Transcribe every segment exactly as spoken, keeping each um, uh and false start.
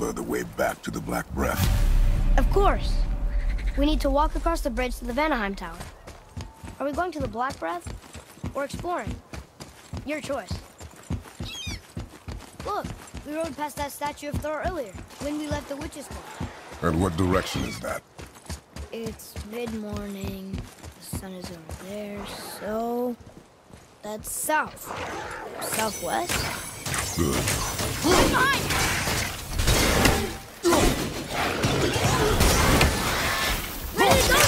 remember the way back to the Black Breath? Of course. We need to walk across the bridge to the Vanaheim Tower. Are we going to the Black Breath? Or exploring? Your choice. Look, we rode past that statue of Thor earlier, when we left the Witch's Club. And what direction is that? It's mid-morning, the sun is over there, so... that's south. Southwest? Good. Ready to go!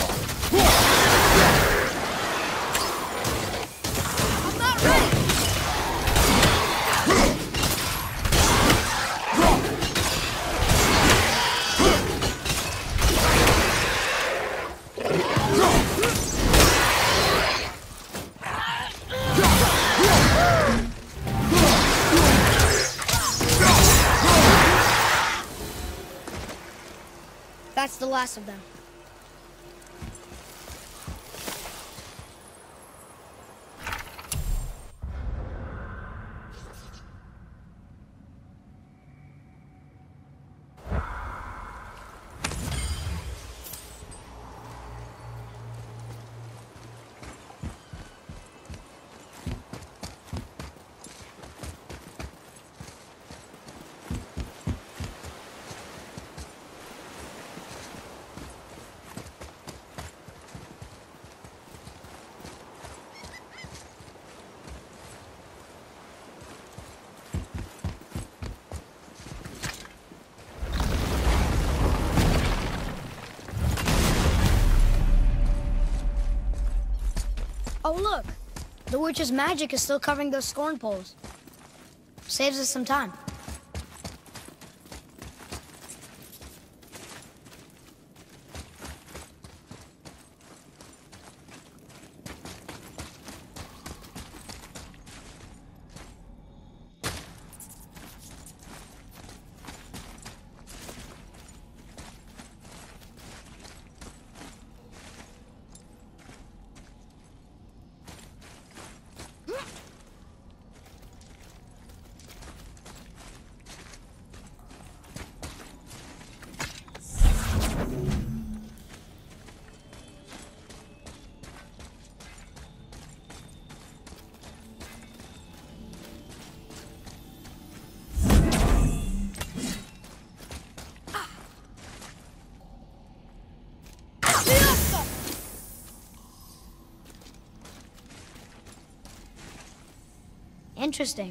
I'm not ready! That's the last of them. Oh, look! The witch's magic is still covering those scorn poles. Saves us some time. Interesting.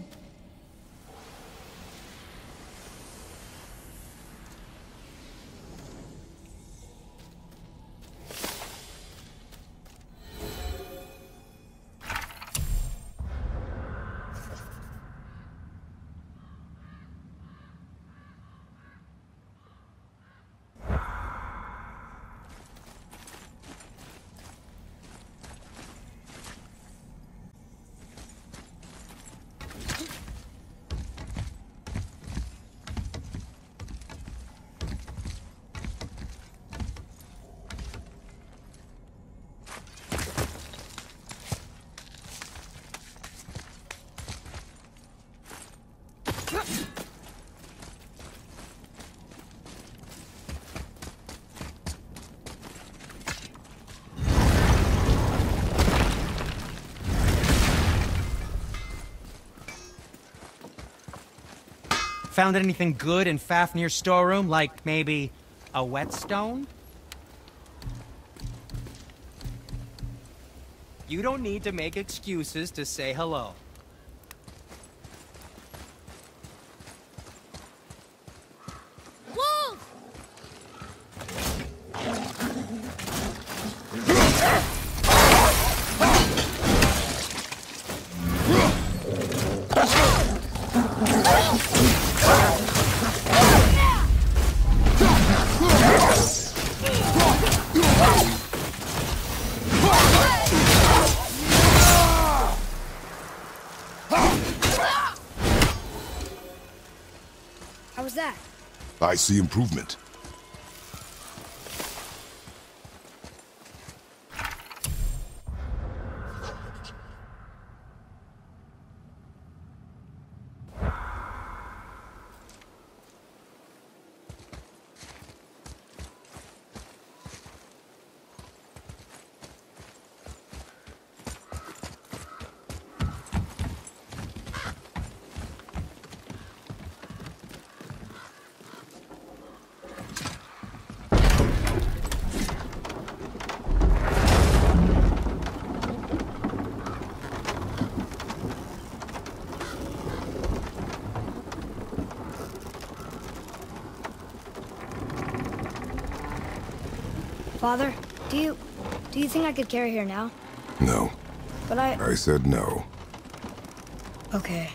Found anything good in Fafnir's storeroom, like maybe a whetstone? You don't need to make excuses to say hello. How was that? I see improvement. Father, do you... do you think I could carry her now? No. But I... I said no. Okay.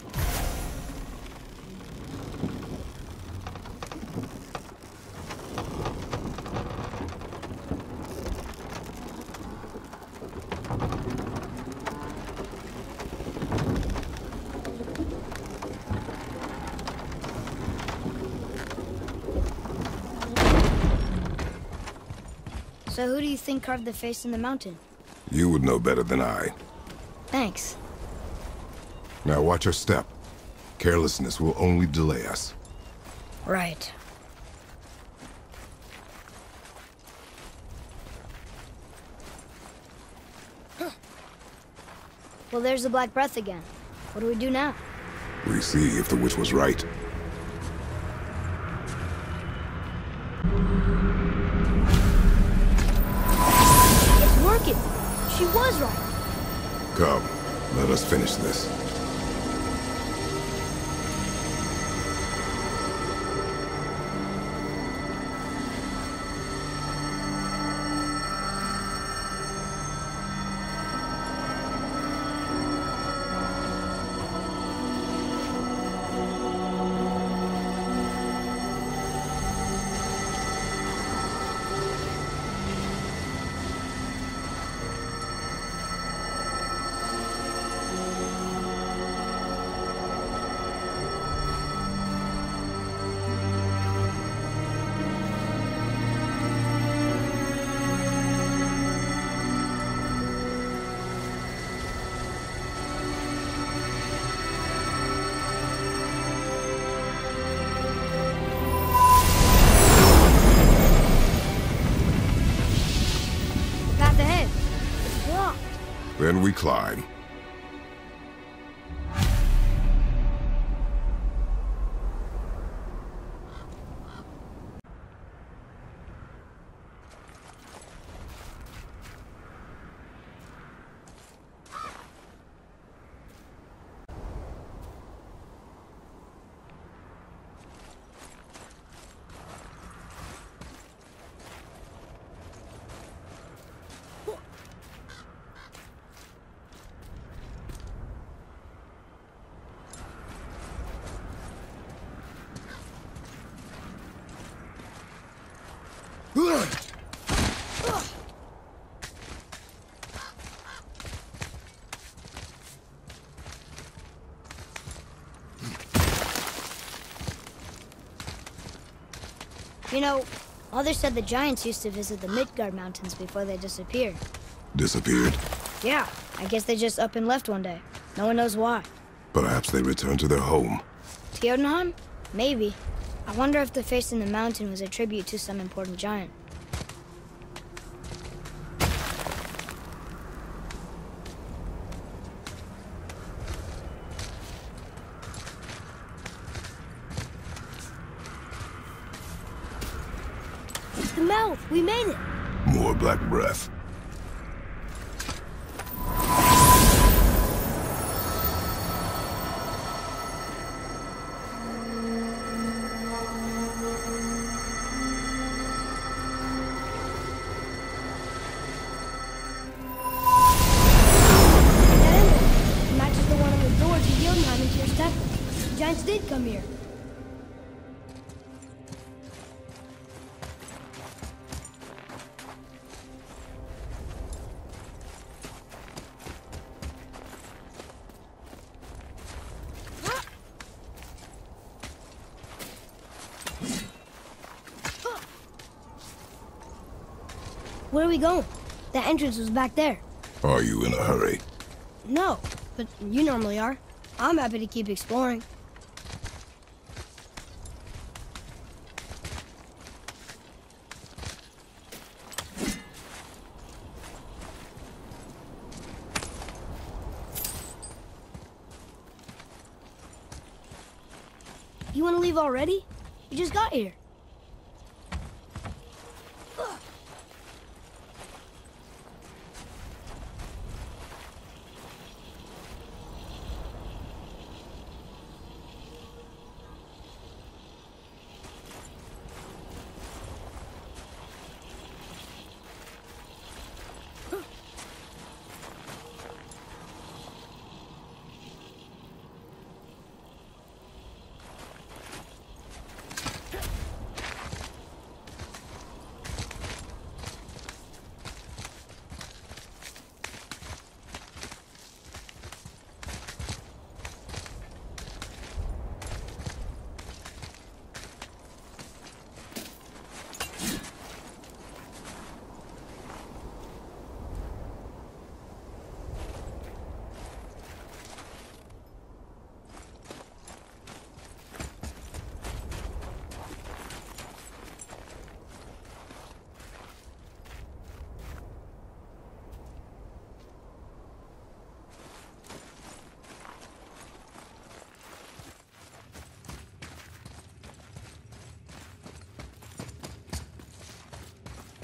So who do you think carved the face in the mountain? You would know better than I. Thanks. Now watch your step. Carelessness will only delay us. Right. Well, there's the Black Breath again. What do we do now? We see if the witch was right. It's working! She was right! Come, let us finish this. Path ahead. It's blocked. Then we climb. You know, Mother said the giants used to visit the Midgard Mountains before they disappeared. Disappeared. Yeah, I guess they just up and left one day. No one knows why. Perhaps they returned to their home. Jotunheim? Maybe. I wonder if the face in the mountain was a tribute to some important giant. It's the mouth! We made it! More black breath. That emblem it matches the one on the door to Jotunheim and Tyr's temple. The giants did come here. Where are we going? The entrance was back there. Are you in a hurry? No, but you normally are. I'm happy to keep exploring. You want to leave already? You just got here.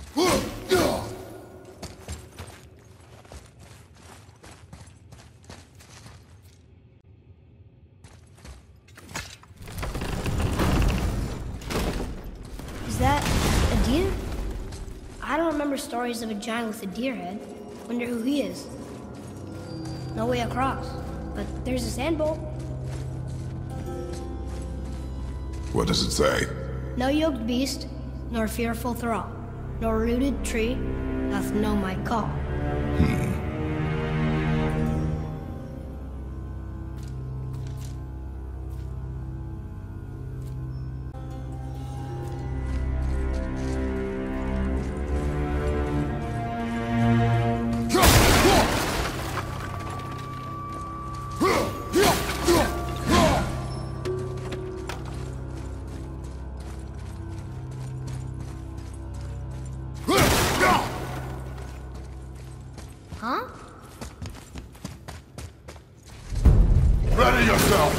Is that a deer? I don't remember stories of a giant with a deer head. Wonder who he is. No way across, but there's a sand bowl. What does it say? No yoked beast, nor fearful thrall, nor rooted tree doth know my call. Huh? Ready yourself!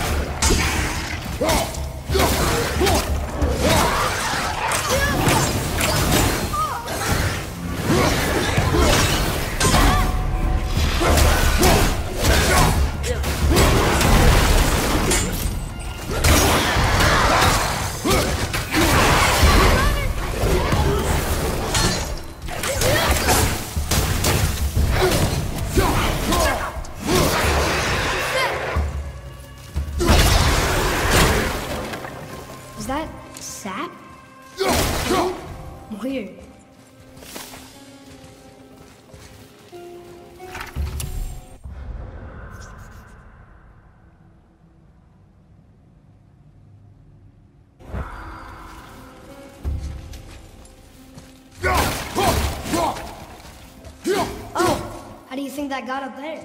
Is that sap? Weird. Oh, how do you think that got up there?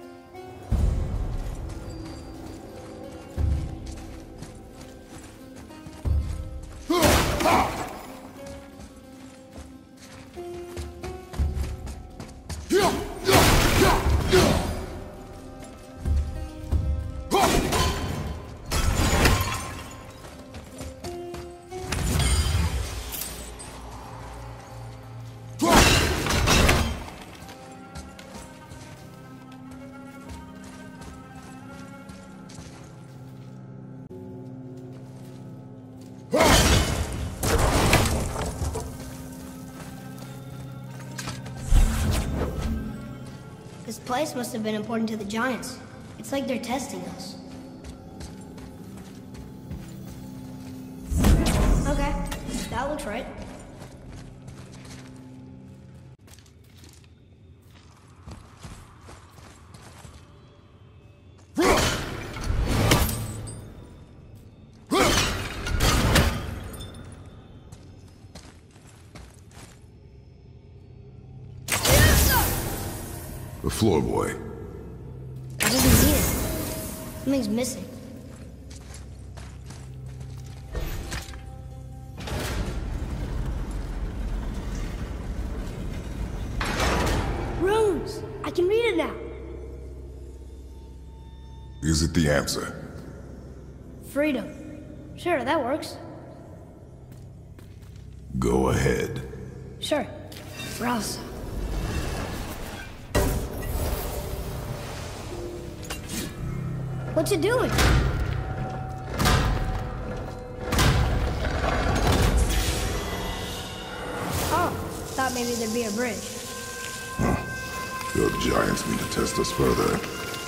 This place must have been important to the Giants. It's like they're testing us. Okay, that looks right. The floor boy. I doesn't see it. Something's missing. Runes! I can read it now. Is it the answer? Freedom. Sure, that works. Go ahead. Sure. Rouse. What's it doing? Oh, thought maybe there'd be a bridge. Huh. The Giants mean to test us further.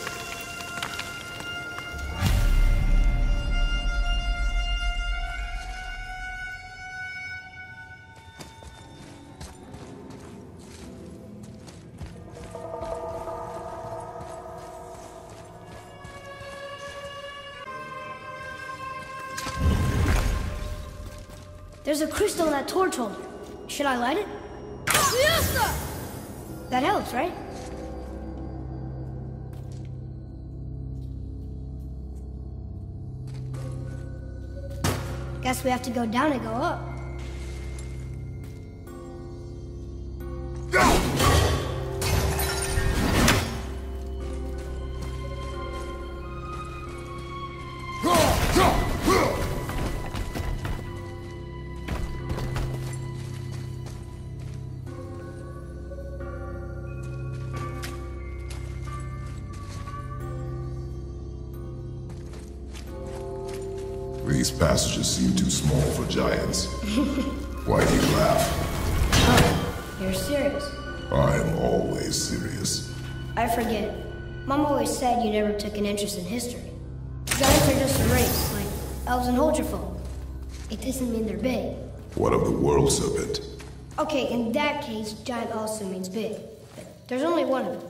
There's a crystal in that torch holder. Should I light it? Yes, sir! That helps, right? Guess we have to go down and go up. These passages seem too small for giants. Why do you laugh? Oh, you're serious? I am always serious. I forget. Mom always said you never took an interest in history. Giants are just a race, like elves and Huldrafolk. It doesn't mean they're big. What of the world serpent? Okay, in that case, giant also means big. But there's only one of them.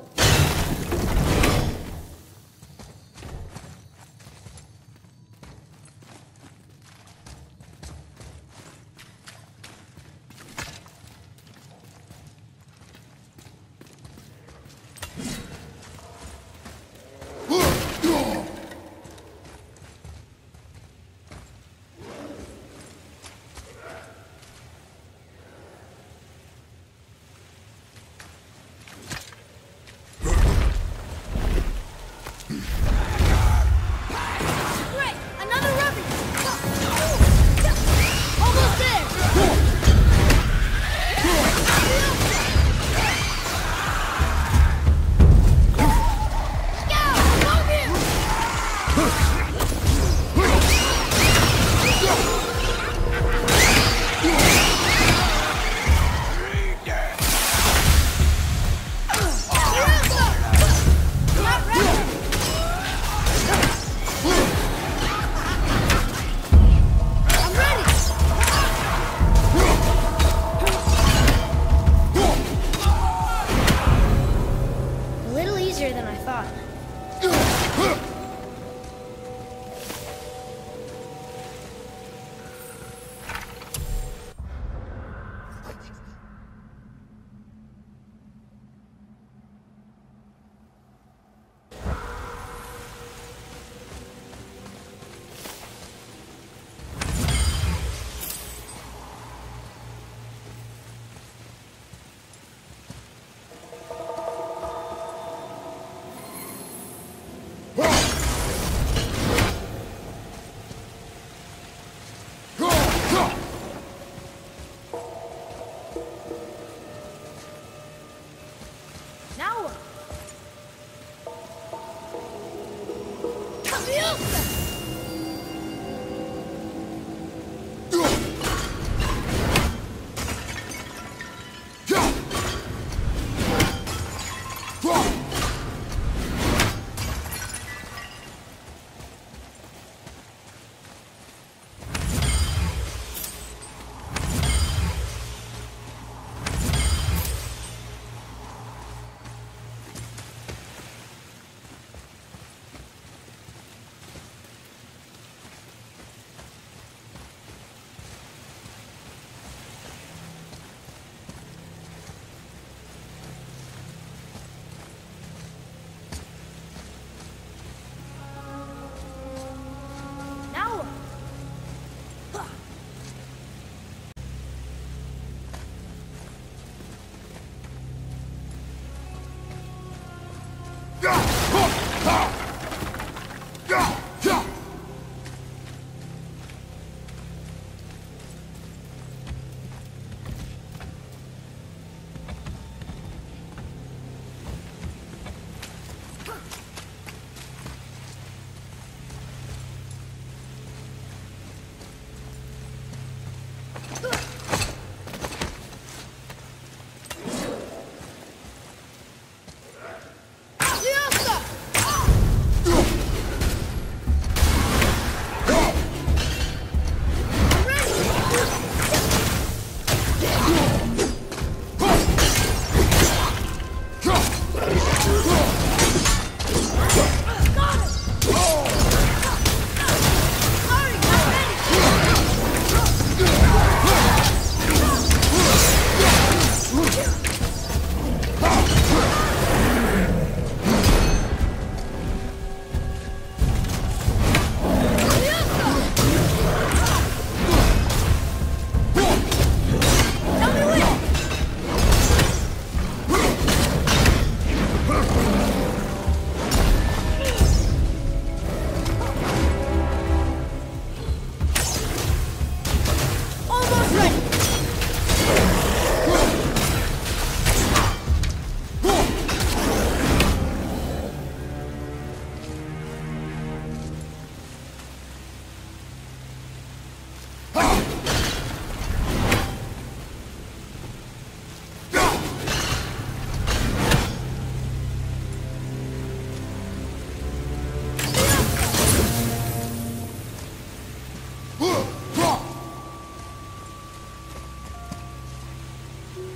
Than I thought.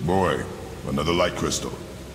Boy, another light crystal.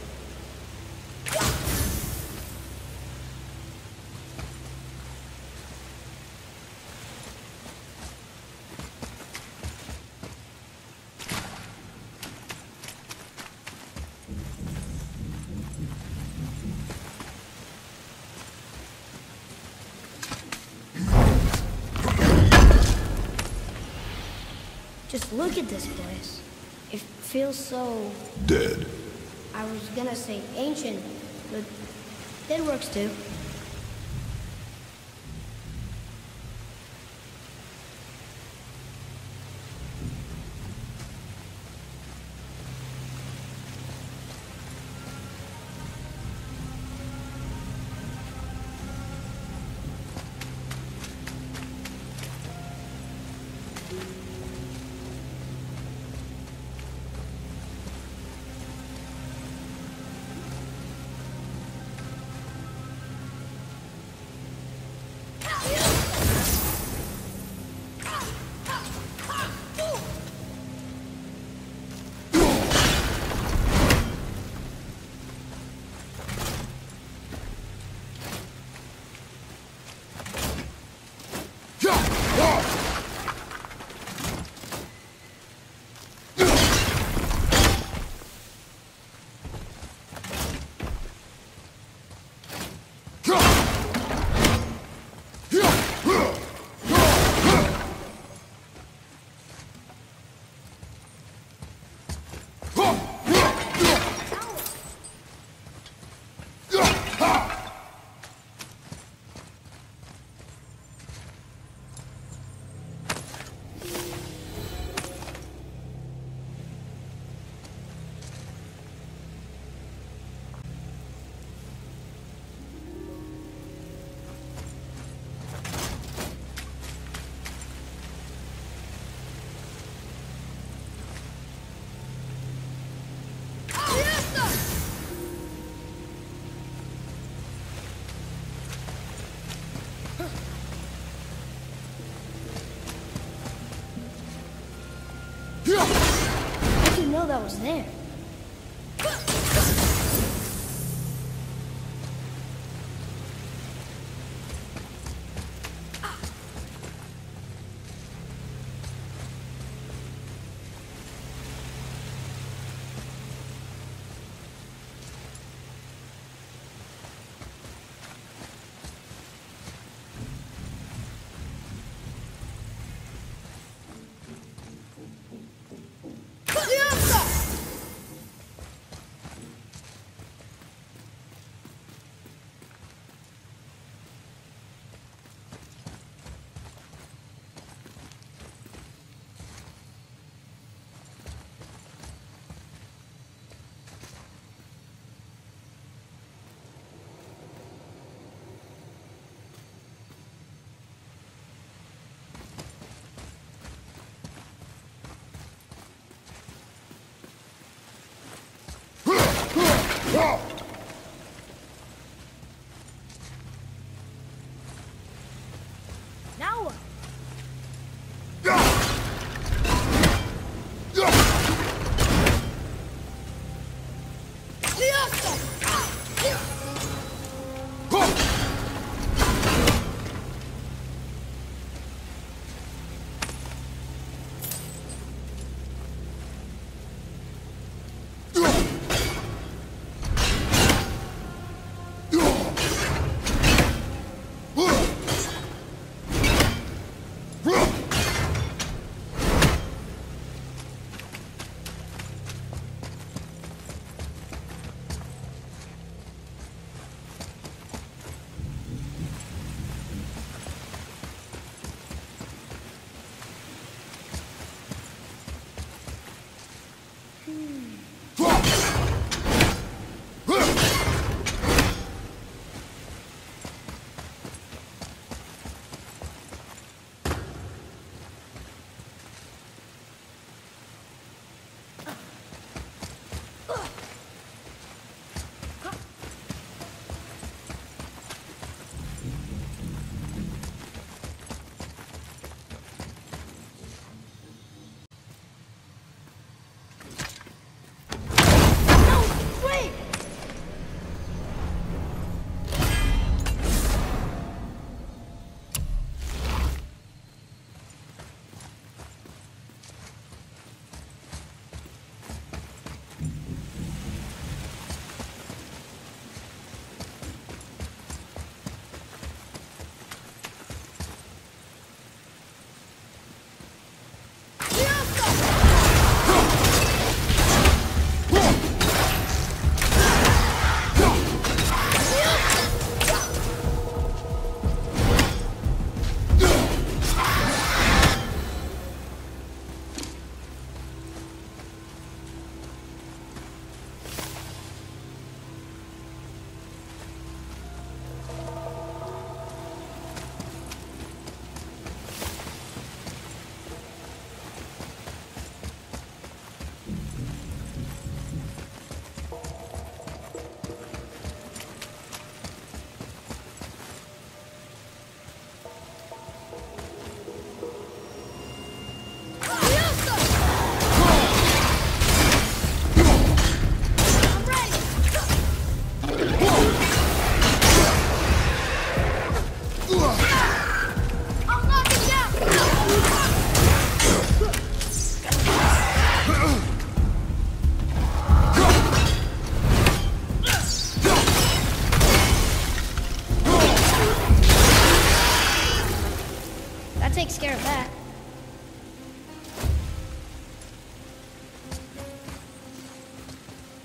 Just look at this place. It feels so... Dead. I was gonna say ancient, but dead works too. How'd you know that was there? Now what?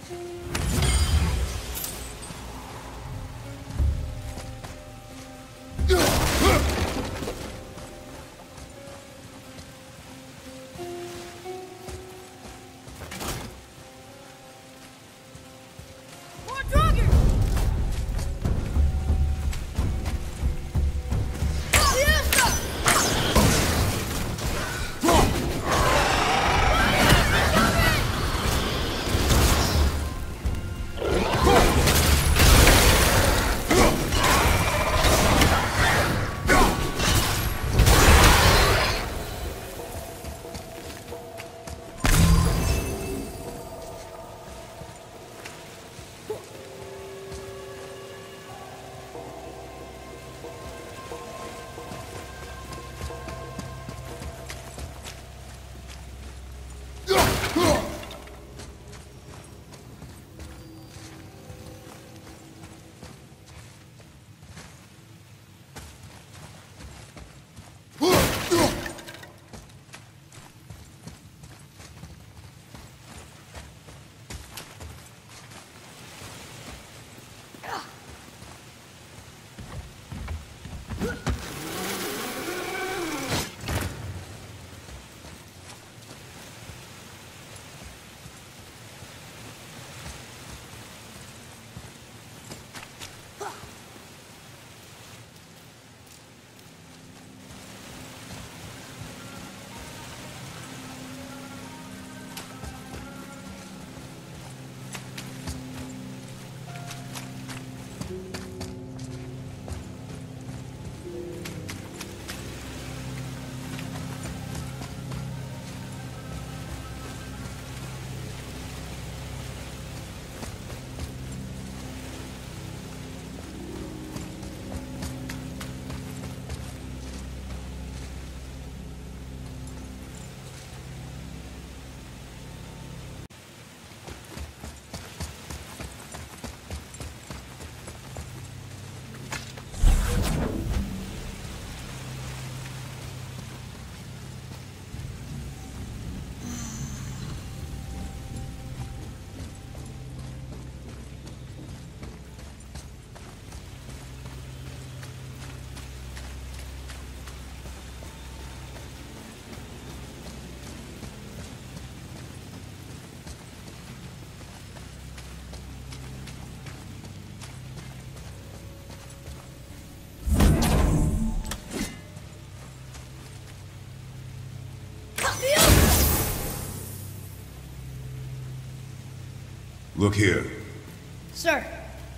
Look here. Sir.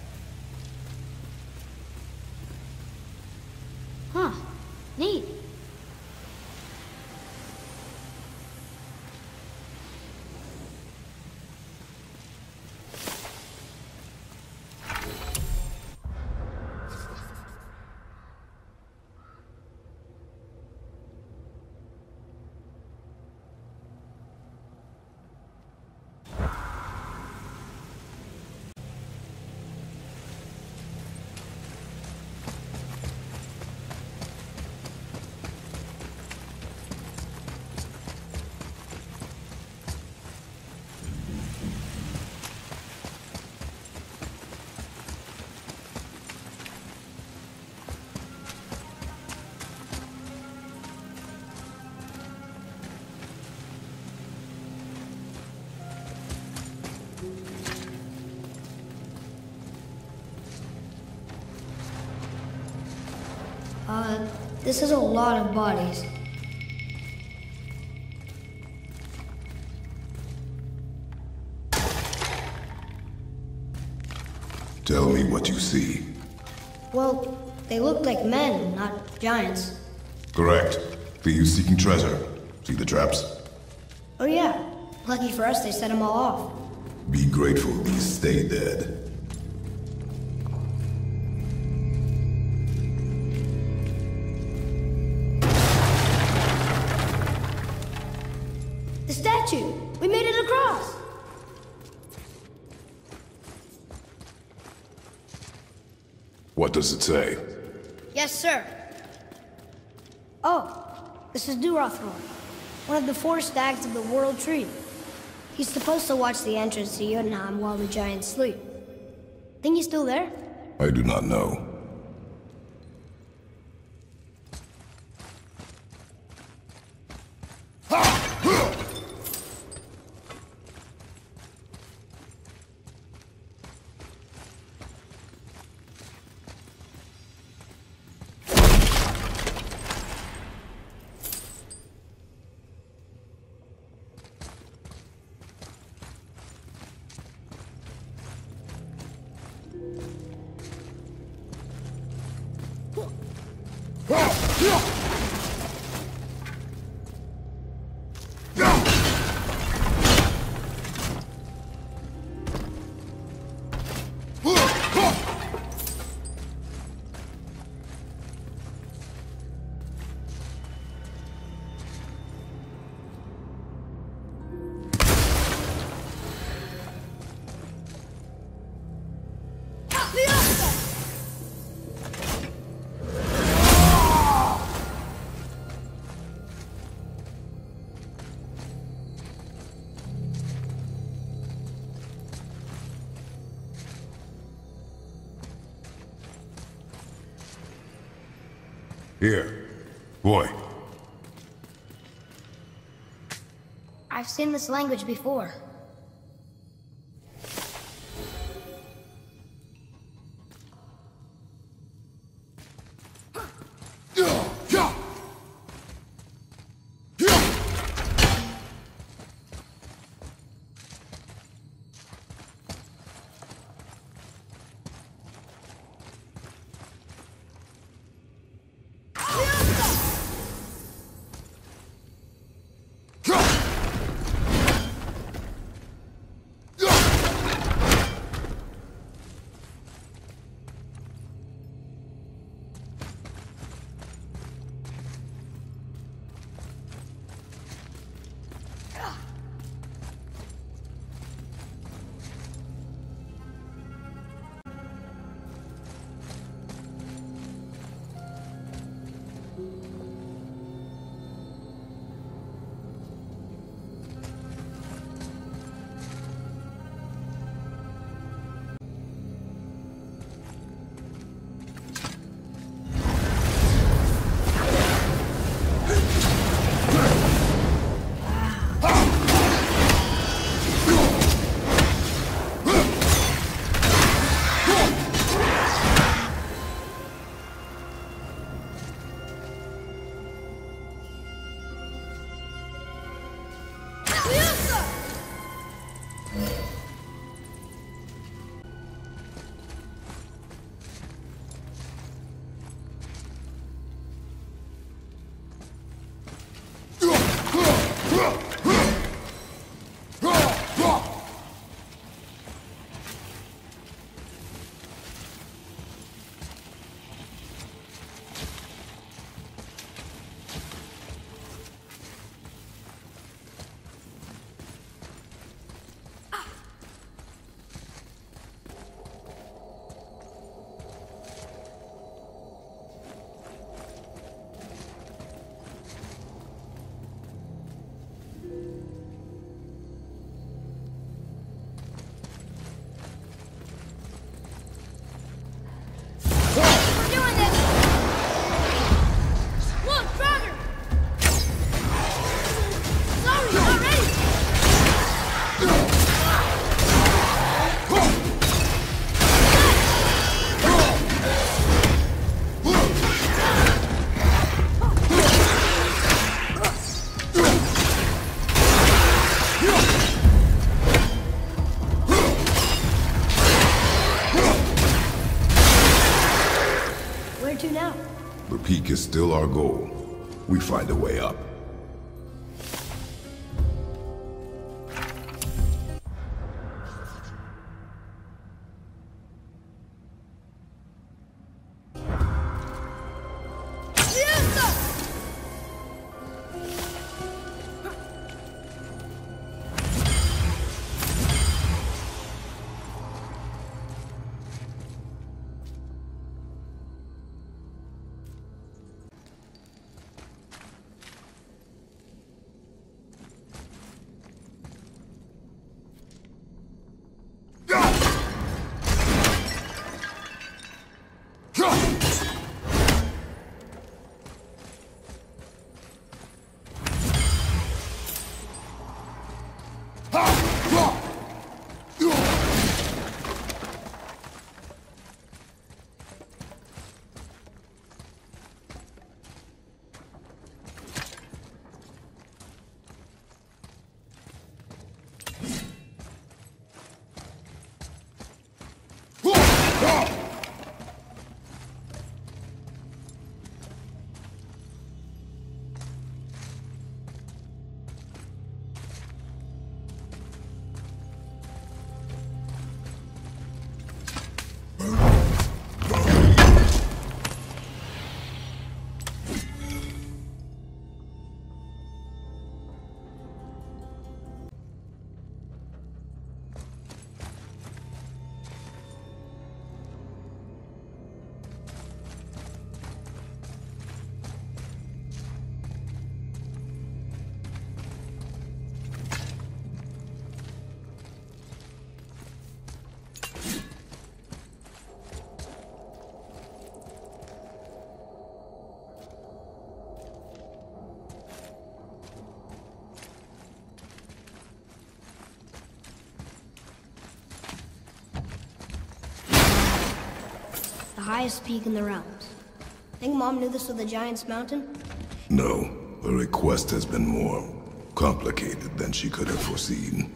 Huh. Neat. Uh, this is a lot of bodies. Tell me what you see. Well, they look like men, not giants. Correct. Thieves seeking treasure. See the traps? Oh yeah. Lucky for us, they set them all off. Be grateful these stay dead. The statue! We made it across! What does it say? Yes, sir. Oh, this is Durothor, one of the four stags of the World Tree. He's supposed to watch the entrance to Jotunheim while the giants sleep. Think he's still there? I do not know. Here, boy. I've seen this language before. The peak is still our goal. We find a way up. highest peak in the realms. Think Mom knew this was the Giant's Mountain? No, the request has been more complicated than she could have foreseen.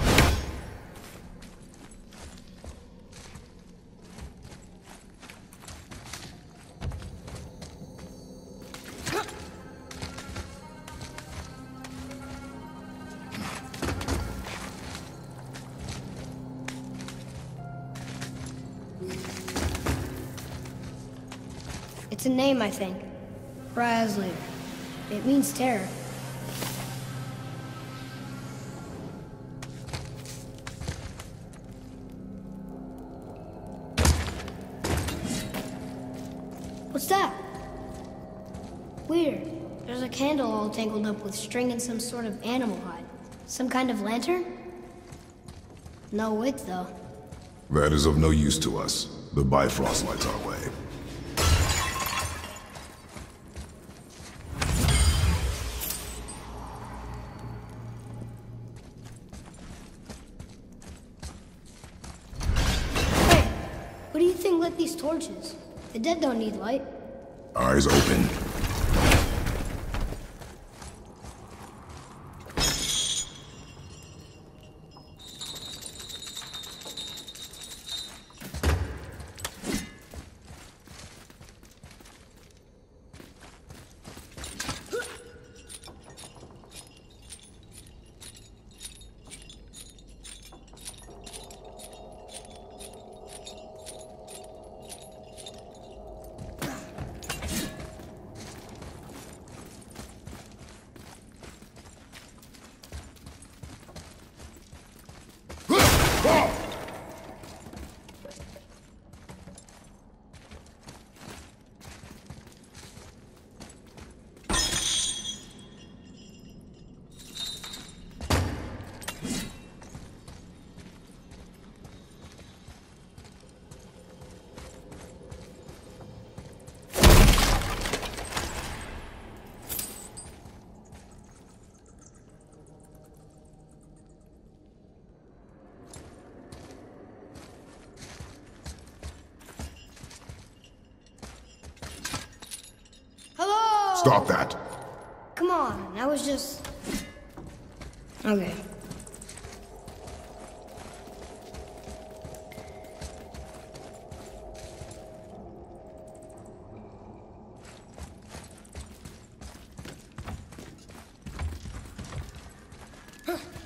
It's a name, I think. Razzler. It means terror. What's that? Weird. There's a candle all tangled up with string and some sort of animal hide. Some kind of lantern? No wick, though. That is of no use to us. The Bifrost lights our way. What do you think lit these torches? The dead don't need light. Eyes open. Stop that! Come on, that was just... Okay. Huh.